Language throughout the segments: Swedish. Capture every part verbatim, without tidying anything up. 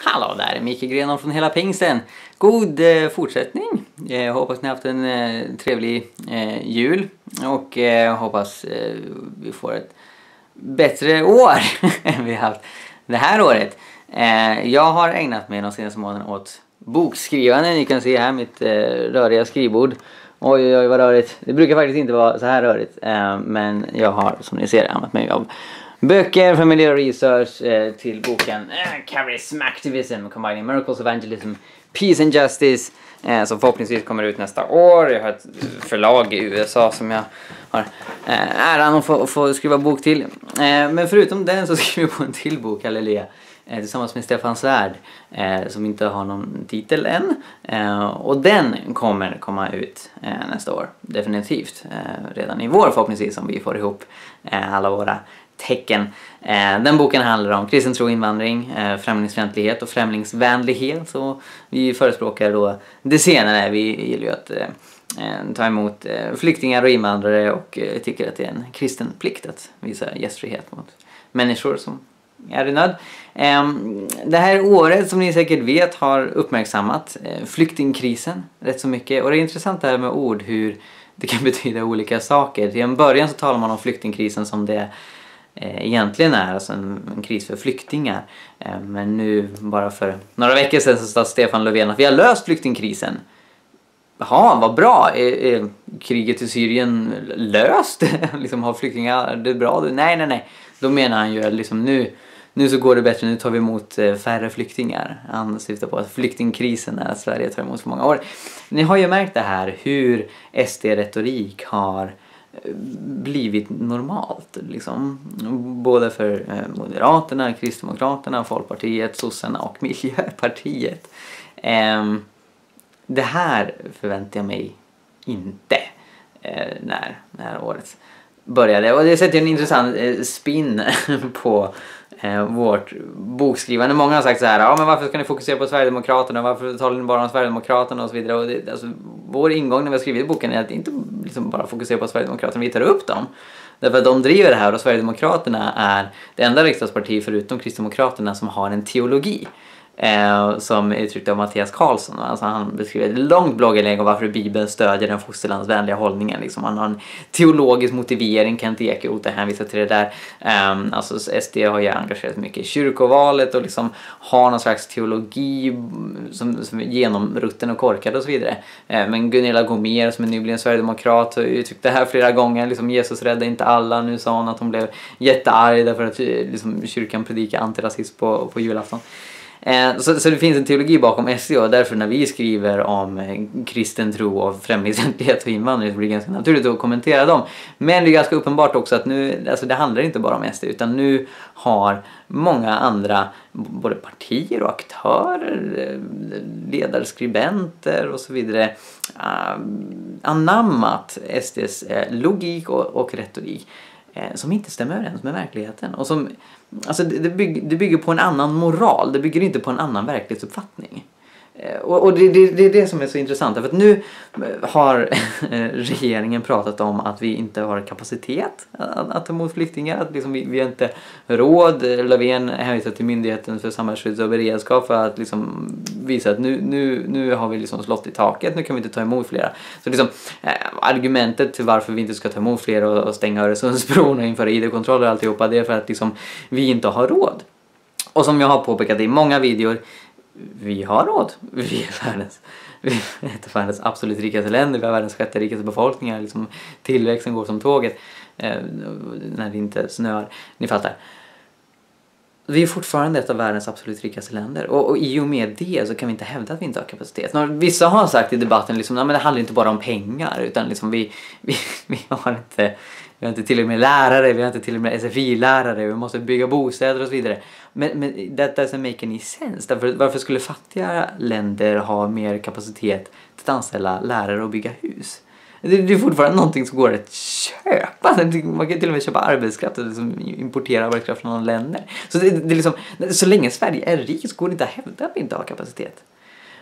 Hallå där, Micke Grenholm från Hela Pingsten. God eh, fortsättning. Jag eh, hoppas ni har haft en eh, trevlig eh, jul. Och eh, hoppas eh, vi får ett bättre år än vi har haft det här året. Eh, jag har ägnat mig de senaste månaderna åt bokskrivande. Ni kan se här mitt eh, röriga skrivbord. Oj, oj, oj, vad rörigt. Det brukar faktiskt inte vara så här rörigt. Eh, men jag har, som ni ser, använt mig av böcker från miljö och research eh, till boken eh, Charism Activism Combining Miracles, Evangelism, Peace and Justice, eh, som förhoppningsvis kommer ut nästa år. Jag har ett förlag i U S A som jag har eh, äran att få, få skriva bok till. Eh, men förutom den så skriver jag på en till bok, Halleluja, eh, tillsammans med Stefan Svärd, eh, som inte har någon titel än. Eh, och den kommer komma ut eh, nästa år, definitivt. Eh, redan i vår förhoppningsvis, om vi får ihop eh, alla våra tecken. Eh, den boken handlar om kristen tro, invandring, eh, främlingsfientlighet och främlingsvänlighet. Så vi förespråkar då det senare. Vi gillar ju att eh, ta emot eh, flyktingar och invandrare och eh, tycker att det är en kristen plikt att visa gästfrihet mot människor som är i nöd. Eh, det här året, som ni säkert vet, har uppmärksammat eh, flyktingkrisen rätt så mycket. Och det är intressant det här med ord, hur det kan betyda olika saker. Till en början så talar man om flyktingkrisen som det Eh, egentligen är, alltså en, en kris för flyktingar. Eh, men nu, bara för några veckor sedan, så sa Stefan Löfven att vi har löst flyktingkrisen. Jaha, vad bra. Är, är kriget i Syrien löst? liksom, har flyktingar det är bra? Nej, nej, nej. Då menar han ju att liksom, nu, nu så går det bättre, nu tar vi emot eh, färre flyktingar. Han syftar på att flyktingkrisen är att Sverige tar emot för många år. Ni har ju märkt det här, hur S D-retorik har blivit normalt liksom. Både för eh, Moderaterna, Kristdemokraterna, Folkpartiet, Sossarna och Miljöpartiet. Eh, det här förväntar jag mig inte eh, när, när året började. Och det sätter en intressant eh, spin på eh, vårt bokskrivande. Många har sagt så här: ja, men varför ska ni fokusera på Sverigedemokraterna? Varför talar ni bara om Sverigedemokraterna och så vidare? Och det, alltså, vår ingång när vi har skrivit boken är att inte liksom bara fokusera på Sverigedemokraterna, vi tar upp dem. Därför att de driver det här, och Sverigedemokraterna är det enda riksdagsparti förutom Kristdemokraterna som har en teologi. Eh, som är uttryckt av Mattias Karlsson. Alltså han beskriver ett långt blogginlägg om varför Bibeln stödjer den fosterlandsvänliga hållningen. Liksom han har en teologisk motivering, Kent Ekeroth hänvisar till det där. Eh, alltså S D har ju engagerat mycket i kyrkovalet och liksom har någon slags teologi som, som är genomrutten och korkad och så vidare. Eh, men Gunilla Gomér, som är nybliven sverigedemokrat, har uttryckt det här flera gånger. Liksom, Jesus räddade inte alla. Nu sa hon att hon blev jättearg därför att liksom, kyrkan predikar antirasism på, på julafton. Så, så det finns en teologi bakom S D, och därför när vi skriver om kristen tro och främlingsfientlighet och invandring så blir det ganska naturligt att kommentera dem. Men det är ganska uppenbart också att nu, alltså det handlar inte bara om S D, utan nu har många andra, både partier och aktörer, ledarskribenter och så vidare, anammat S Ds logik och, och retorik som inte stämmer överens med verkligheten. Och som, alltså det, bygger, det bygger på en annan moral. Det bygger inte på en annan verklighetsuppfattning. Och, och det, det, det är det som är så intressant. För att nu har regeringen pratat om att vi inte har kapacitet att, att ta emot flyktingar. Att liksom vi, vi har inte råd. Löfven hänvisar till Myndigheten för samhällsskydd och beredskap för att liksom visa att nu, nu, nu har vi liksom slått i taket. Nu kan vi inte ta emot flera. Så liksom, eh, argumentet till varför vi inte ska ta emot flera och, och stänga Öresundsbron och införa I D-kontroller och alltihopa, det är för att liksom, vi inte har råd. Och som jag har påpekat i många videor, vi har råd. Vi är världens, vi är ett av världens absolut rikaste länder. Vi har världens sjätte rikaste befolkningar. Liksom, tillväxten går som tåget eh, när det inte snöar. Ni fattar. Vi är fortfarande ett av världens absolut rikaste länder. Och, och i och med det så kan vi inte hävda att vi inte har kapacitet. När vissa har sagt i debatten liksom, men det handlar inte bara om pengar. Utan liksom vi, vi, vi har inte... Vi har inte till och med lärare, vi har inte till och med S F I-lärare, vi måste bygga bostäder och så vidare. Men, men that doesn't make any sense. Därför, varför skulle fattiga länder ha mer kapacitet att anställa lärare och bygga hus? Det, det är fortfarande någonting som går att köpa. Man kan till och med köpa arbetskraft och liksom importera arbetskraft från andra länder. Så, det, det är liksom, så länge Sverige är rikt så går det inte att hävda att vi inte har kapacitet.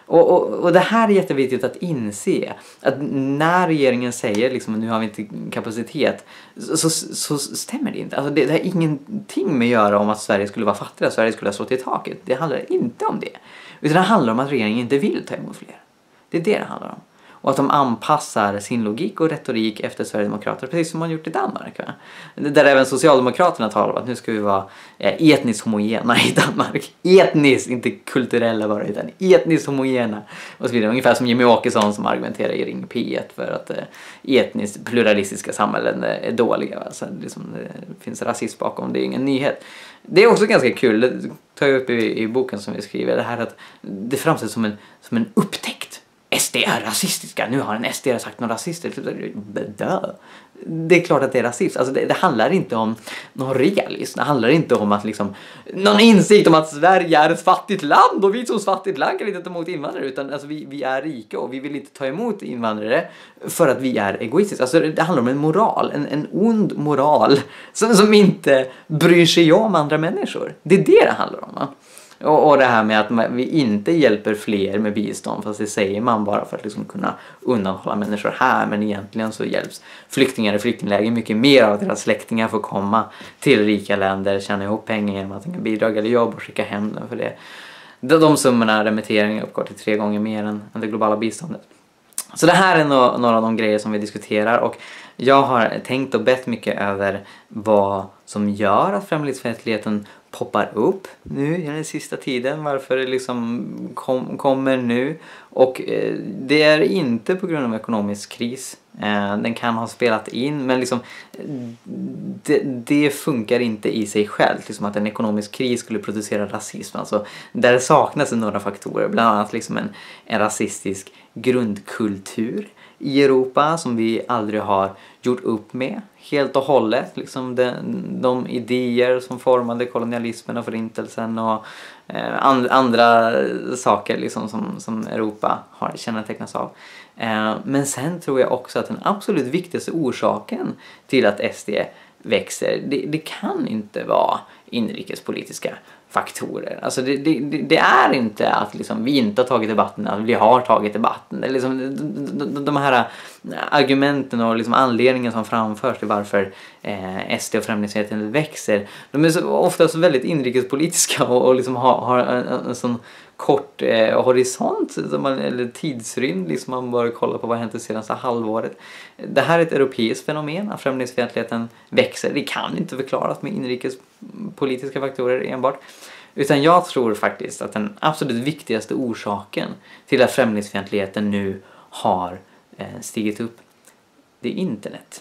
Och, och, och det här är jätteviktigt att inse. Att när regeringen säger liksom, nu har vi inte kapacitet, så, så, så stämmer det inte. Alltså det, det har ingenting med att göra om att Sverige skulle vara fattiga, Sverige skulle ha slått i taket. Det handlar inte om det. Utan det handlar om att regeringen inte vill ta emot fler. Det är det det handlar om. Och att de anpassar sin logik och retorik efter Sverigedemokrater, precis som man gjort i Danmark. Va? Där även Socialdemokraterna talar om att nu ska vi vara etniskt homogena i Danmark. Etniskt, inte kulturella bara, utan etniskt homogena. Och så vidare. Ungefär som Jimmy Åkesson som argumenterar i Ring P ett för att etniskt pluralistiska samhällen är dåliga. Va? Så liksom, det finns rasism bakom, det är ingen nyhet. Det är också ganska kul, det tar jag upp i, i boken som vi skriver, det här att det framställs som en, som en upptäckt. S D är rasistiska, nu har en S D sagt något rasistiskt. Det är klart att det är rasist. Alltså det, det handlar inte om någon realism. Det handlar inte om att liksom, någon insikt om att Sverige är ett fattigt land och vi som fattigt land kan inte ta emot invandrare, utan alltså vi, vi är rika och vi vill inte ta emot invandrare för att vi är egoistiska. Alltså det handlar om en moral, en, en ond moral som, som inte bryr sig om andra människor. Det är det det handlar om, va? Och, och det här med att vi inte hjälper fler med bistånd, fast det säger man bara för att liksom kunna undanhålla människor här, men egentligen så hjälps flyktingar i flyktingläger mycket mer av att deras släktingar får komma till rika länder, tjäna ihop pengar genom att de kan bidra eller jobb och skicka hem dem för det. De, de summorna, remitteringar, uppgår till tre gånger mer än, än det globala biståndet. Så det här är no- några av de grejer som vi diskuterar, och jag har tänkt och bett mycket över vad som gör att främlingsfientligheten poppar upp nu i den sista tiden, varför det liksom kom, kommer nu, och eh, det är inte på grund av ekonomisk kris. Eh, den kan ha spelat in, men liksom det, det funkar inte i sig själv, liksom att en ekonomisk kris skulle producera rasism. Alltså där saknas några faktorer, bland annat liksom en, en rasistisk grundkultur i Europa som vi aldrig har gjort upp med helt och hållet. Liksom de, de idéer som formade kolonialismen och förintelsen och eh, and, andra saker liksom som, som Europa har kännetecknats av. Eh, men sen tror jag också att den absolut viktigaste orsaken till att S D växer, det, det kan inte vara inrikespolitiska faktorer. Alltså det, det, det är inte att liksom vi inte har tagit debatten, att vi har tagit debatten. Det är liksom de, de, de här argumenten och liksom anledningen som framförs till varför eh, S D och främlingsfientligheten växer, de är så, ofta så väldigt inrikespolitiska och, och liksom har, har en, en sån kort eh, horisont som man, eller tidsrymd, liksom man bara kollar på vad hänt det senaste halvåret. Det här är ett europeiskt fenomen, att främlingsfientligheten växer. Det kan inte förklaras med inrikespolitiska faktorer enbart. Utan jag tror faktiskt att den absolut viktigaste orsaken till att främlingsfientligheten nu har eh, stigit upp, det är internet.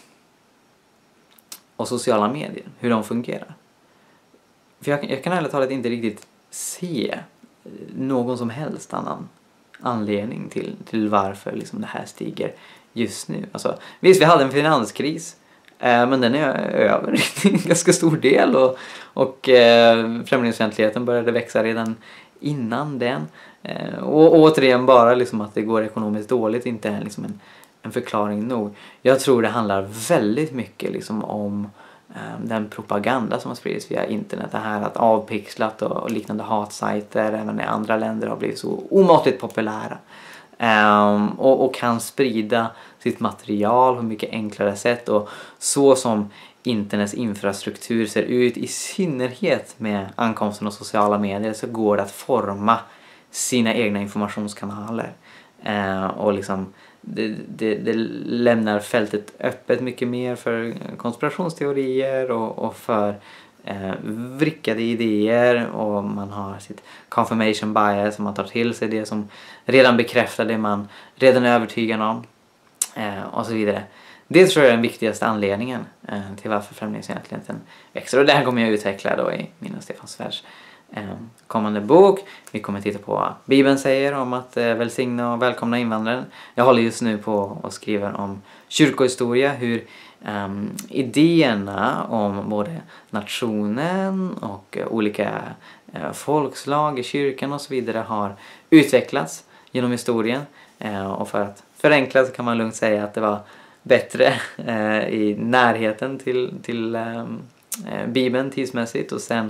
Och sociala medier, hur de fungerar. För jag, jag kan ärligt talat inte riktigt se någon som helst annan anledning till, till varför liksom det här stiger just nu. Alltså, visst, vi hade en finanskris, eh, men den är över en ganska stor del, och, och eh, främlingsfientligheten började växa redan innan den. Eh, och, och återigen, bara liksom att det går ekonomiskt dåligt inte är liksom en, en förklaring nog. Jag tror det handlar väldigt mycket liksom om den propaganda som har spridits via internet. Det här att avpixlat och liknande hatsajter även i andra länder har blivit så omåttligt populära. Um, och, och kan sprida sitt material på mycket enklare sätt. Och så som internets infrastruktur ser ut, i synnerhet med ankomsten av sociala medier, så går det att forma sina egna informationskanaler. Uh, och liksom Det, det, det lämnar fältet öppet mycket mer för konspirationsteorier och, och för eh, vrickade idéer, och man har sitt confirmation bias som man tar till sig det som redan bekräftar det man redan är övertygad om eh, och så vidare. Det tror jag är den viktigaste anledningen eh, till varför främlingsfientligheten växer, och det här kommer jag utveckla då i min och Stefan Svärds Eh, kommande bok. Vi kommer titta på vad Bibeln säger om att eh, välsigna och välkomna invandraren. Jag håller just nu på och skriver om kyrkohistoria, hur eh, idéerna om både nationen och eh, olika eh, folkslag i kyrkan och så vidare har utvecklats genom historien. Eh, och för att förenkla så kan man lugnt säga att det var bättre eh, i närheten till, till eh, Bibeln tidsmässigt, och sen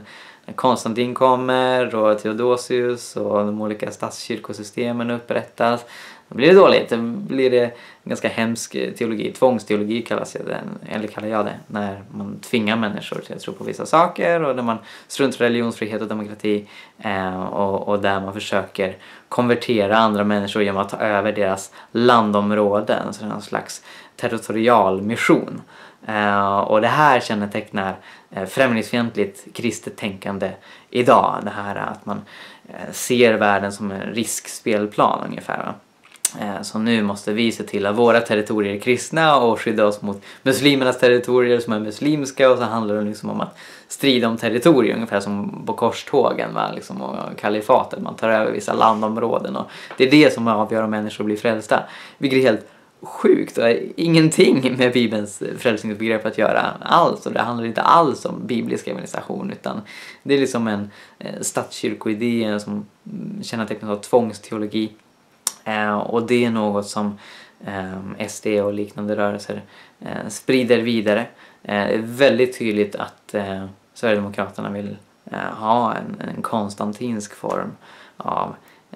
Konstantin kommer och Theodosius och de olika statskyrkosystemen upprättas. Då blir det dåligt. Då blir det ganska hemsk teologi. Tvångsteologi kallas det, eller kallar jag det. När man tvingar människor till att tro på vissa saker och där man struntar religionsfrihet och demokrati. Eh, och, och där man försöker konvertera andra människor genom att ta över deras landområden. Så det är en slags territorial mission. Uh, och det här kännetecknar uh, främlingsfientligt kristet tänkande idag. Det här att man uh, ser världen som en riskspelplan ungefär. Uh, så nu måste vi se till att våra territorier är kristna och skydda oss mot muslimernas territorier som är muslimska. Och så handlar det liksom om att strida om territorier ungefär som på korstågen, va? Liksom, och kalifatet. Man tar över vissa landområden och det är det som avgör om människor blir frälsta. Vilket är helt sjukt och ingenting med Bibelns frälsningsbegrepp att göra alls, och det handlar inte alls om biblisk evangelisation, utan det är liksom en eh, statskyrkoidé som kännetecknas av tvångsteologi, eh, och det är något som eh, S D och liknande rörelser eh, sprider vidare. Eh, det är väldigt tydligt att eh, Sverigedemokraterna vill eh, ha en, en konstantinsk form av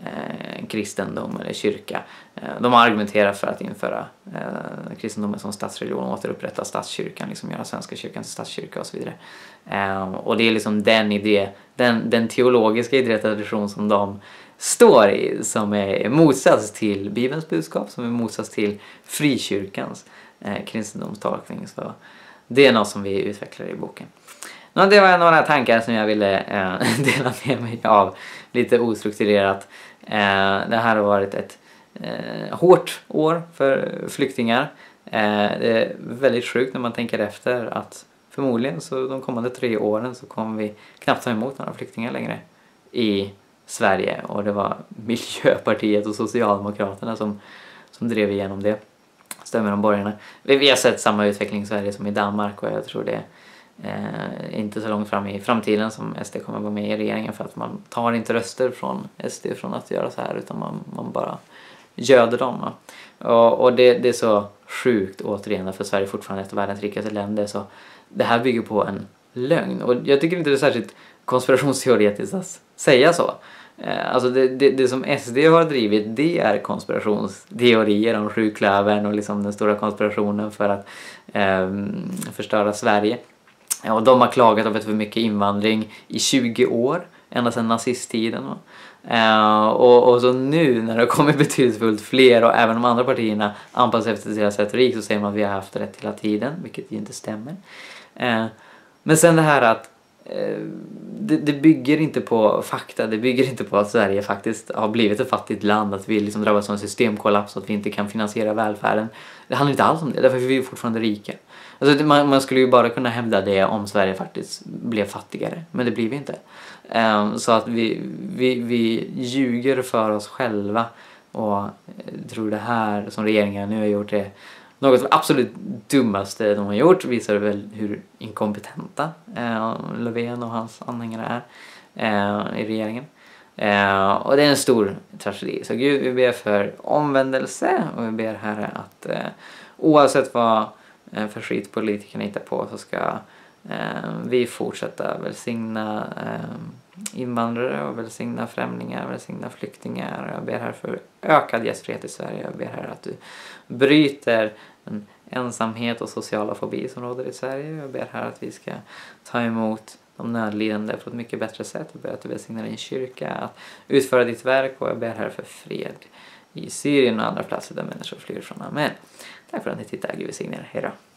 Eh, kristendom eller kyrka. Eh, de argumenterar för att införa eh, kristendomen som statsreligion och återupprätta statskyrkan, liksom göra svenska kyrkan till statskyrka och så vidare. Eh, och det är liksom den idé, den, den teologiska idétradition som de står i, som är motsats till Bibelns budskap, som är motsats till frikyrkans eh, kristendomstolkning. Så det är något som vi utvecklar i boken. Nå, det var några tankar som jag ville eh, dela med mig av lite ostrukturerat. Eh, det här har varit ett eh, hårt år för flyktingar. Eh, det är väldigt sjukt när man tänker efter att förmodligen så de kommande tre åren så kommer vi knappt ta emot några flyktingar längre i Sverige. Och det var Miljöpartiet och Socialdemokraterna som, som drev igenom det. Stämmer de borgarna. Vi, vi har sett samma utveckling i Sverige som i Danmark, och jag tror det Eh, inte så långt fram i framtiden som S D kommer vara med i regeringen, för att man tar inte röster från S D från att göra så här, utan man, man bara göder dem. Och, och det, det är så sjukt återigen, för Sverige är fortfarande ett av världens rikaste länder, så det här bygger på en lögn. Och jag tycker inte det är särskilt konspirationsteoretiskt att säga så. Eh, alltså det, det, det som S D har drivit, det är konspirationsteorier om sjuklövern och liksom den stora konspirationen för att eh, förstöra Sverige. Och de har klagat över för mycket invandring i tjugo år, ända sedan nazisttiden. Uh, och, och så nu när det kommer betydelsefullt fler, och även de andra partierna anpassar efter deras retorik, så säger man att vi har haft rätt hela tiden, vilket ju inte stämmer. Uh, men sen det här att uh, det, det bygger inte på fakta, det bygger inte på att Sverige faktiskt har blivit ett fattigt land, att vi liksom drabbas av en systemkollaps, att vi inte kan finansiera välfärden. Det handlar inte alls om det, därför att vi är fortfarande rika. Alltså man, man skulle ju bara kunna hävda det om Sverige faktiskt blev fattigare. Men det blir vi inte. Um, så att vi, vi, vi ljuger för oss själva. Och jag tror det här som regeringen nu har gjort är något av det absolut dummaste de har gjort. Visar väl hur inkompetenta uh, Löfven och hans anhängare är uh, i regeringen. Uh, och det är en stor tragedi. Så Gud, vi ber för omvändelse. Och vi ber Herre att uh, oavsett vad för skit politikerna hittar på, så ska eh, vi fortsätta välsigna eh, invandrare och välsigna främlingar, välsigna flyktingar. Jag ber här för ökad gästfrihet i Sverige. Jag ber här att du bryter den ensamhet och sociala fobi som råder i Sverige. Jag ber här att vi ska ta emot de nödlidande på ett mycket bättre sätt. Jag ber att du välsignar din kyrka att utföra ditt verk, och jag ber här för fred i Syrien och andra platser där människor flyr från. Amen. Tack för att ni tittar. Gud välsigne er. Hej då.